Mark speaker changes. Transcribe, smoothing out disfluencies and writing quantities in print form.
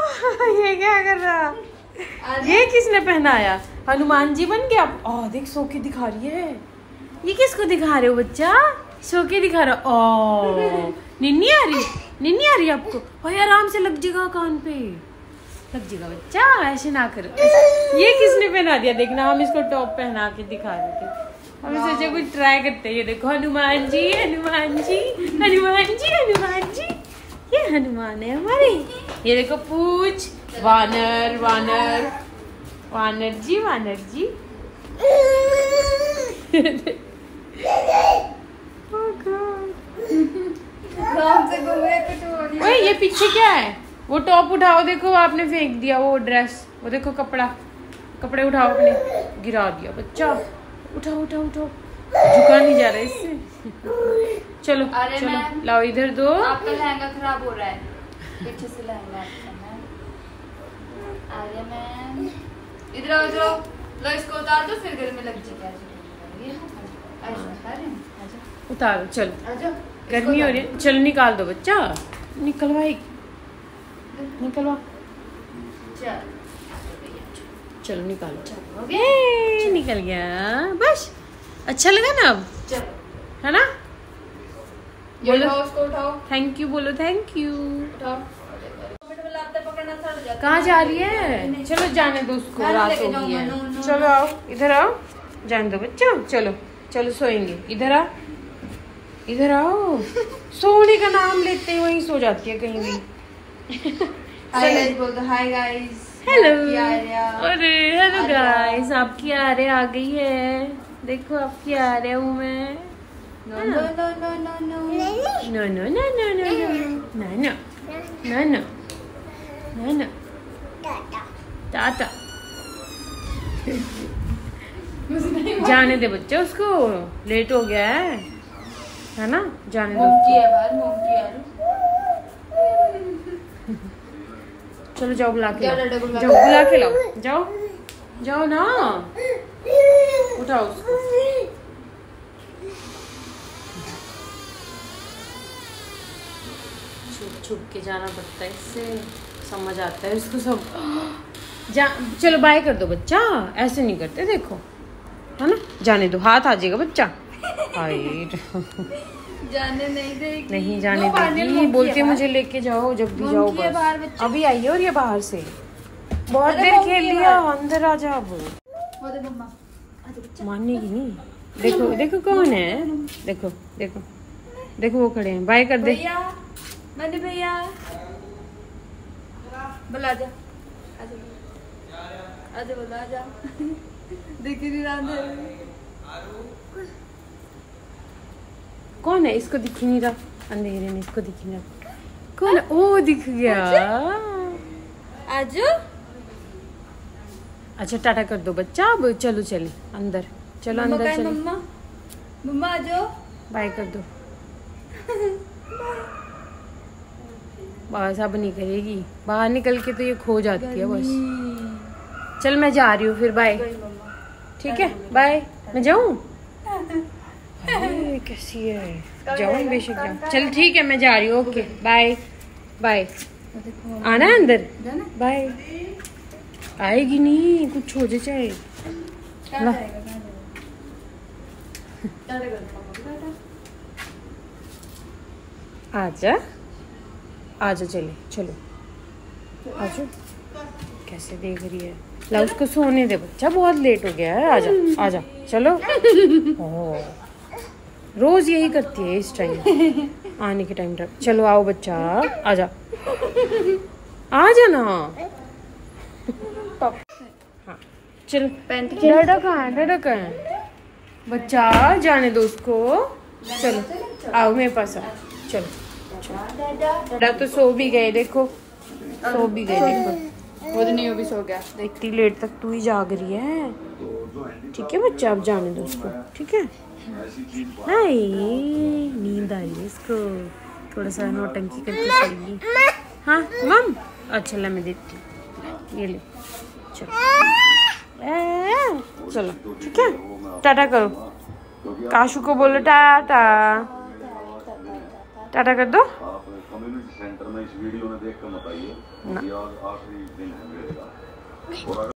Speaker 1: ये क्या कर रहा? ये किसने पहनाया? हनुमान जी बन गया? देख सो के दिखा रही है। ये किसको दिखा रहे हो बच्चा? सो के दिखा रहा। निन्नी आ रही? निन्नी आ रही आपको? भाई आराम से लग जाएगा कान पे, लग जाएगा बच्चा, ऐसे ना करो। ये किसने पहना दिया? देखना, हम इसको टॉप पहना के दिखा रहे थे। हम सोचे कुछ ट्राई करते हैं। ये देखो हनुमान जी, हनुमान जी, हनुमान जी, हनुमान जी। ये हनुमान है हमारे। ये देखो पूछ, वानर वानर, वानर जी, वानर जी। ओए ये पीछे क्या है? वो टॉप उठाओ, देखो आपने फेंक दिया वो ड्रेस। वो देखो कपड़े उठाओ, अपने गिरा दिया बच्चा। उठाओ उठाओ उठाओ, झुका नहीं जा रहा इससे। चलो चलो लाओ इधर दो।
Speaker 2: आपका लहंगा खराब हो रहा है, पीछे से लहंगा। आर्या मैम इधर आओ, इधर आओ। लो इसको उतार दो, फिर घर में लग जाएगा।
Speaker 1: उतारो, चलो गर्मी हो रही है। चलो निकाल दो बच्चा, निकलवाई, निकलवा। चलो निकालो। ये निकल गया बस। अच्छा लगा ना अब? है ना? बोलो उसको उठाओ, थैंक यू बोलो, थैंक यू। कहाँ जा रही है? चलो जाने दो उसको, रात हो गई है। चलो आओ, इधर आओ, जाने दो बच्चा। चलो चलो सोएंगे। इधर आओ, इधर आओ। सोने का नाम लेते ही वहीं सो जाती है कहीं भी।
Speaker 2: हाय गाइस बोल दो। Hi guys.
Speaker 1: हेलो। अरे हेलो गाइस, आपकी आर्या आ गई है। देखो आपकी आर्या हूँ मैं। No no no no no no no no no no no no no no no tata. जाने दे बच्चा, उसको लेट हो गया है ना? जाने दो। चलो जाओ बुला के लाओ, जाओ बुला के लाओ, जाओ जाओ ना, उठाओ उसको। छुप छुप के जाना पड़ता है, इससे समझ आता है इसको सब। चलो बाय कर दो बच्चा, ऐसे नहीं करते, देखो है ना? जाने दो, हाथ आ जाएगा बच्चा।
Speaker 2: जाने नहीं देगी,
Speaker 1: नहीं जाने देगी। बोलती है मुझे लेके जाओ जब भी जाओ बस। अभी आई है और ये बाहर से बहुत देर खेल लिया। अंदर आ जा अब। मानेगी नहीं। देखो देखो कौन है, देखो देखो देखो वो खड़े हैं। बाय कर दे
Speaker 2: मैंने भैया। बोला आजा, आजा बोला आजा। दिख नहीं रहा।
Speaker 1: कौन है? इसको दिख ही नहीं रहा, अंधेरे में इसको दिख ही नहीं रहा। कौन है? ओ दिख गया।
Speaker 2: आजो।
Speaker 1: अच्छा टाटा कर दो बच्चा। अब चलो चले अंदर, चलो अंदर चलो।
Speaker 2: मम्मा मम्मा आजो,
Speaker 1: बाय कर दो। बस अब नहीं करेगी, बाहर निकल के तो ये खो जाती है बस। चल मैं जा रही हूँ फिर, बाय। ठीक है बाय। मैं जाऊँ? कैसी है? जाओ बेशक जाओ। चल ठीक है मैं जा रही हूँ। Okay bye bye. आना है अंदर? बाय। आएगी नहीं, कुछ हो जाए। आजा आजा, चले चलो आजा। कैसे देख रही है? ला उसको सोने दे बच्चा, बहुत लेट हो गया है। आजा आजा चलो। रोज यही करती है इस टाइम, आने के टाइम तक। चलो आओ बच्चा, आजा आजा ना। हाँ चलो। डाडा कहाँ है? डाडा कहाँ है? बच्चा जाने दो उसको। चलो आओ मेरे पास आओ। चलो डाडा तो सो भी गए, देखो सो भी गए। देखो
Speaker 2: वो तो नहीं, वो भी सो गया।
Speaker 1: इतनी लेट तक तू ही जाग रही है। ठीक है बच्चा, अब जाने दो उसको। ठीक है? हाय, नींद आ रही है इसको, थोड़ा सा नौटंकी करके सोएगी। हाँ मम, अच्छा ला मैं देती हूँ, ये ले। चलो चलो ठीक है, टाटा करो। काशू को बोलो टाटा, टाटा कर दो।
Speaker 3: कम्युनिटी सेंटर में इस वीडियो में देख कर बताइए, ये आज आखिरी दिन है मेरे का। और